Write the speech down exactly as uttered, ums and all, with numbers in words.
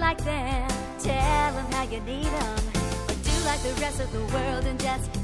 like them, tell them how you need them, or do like the rest of the world and just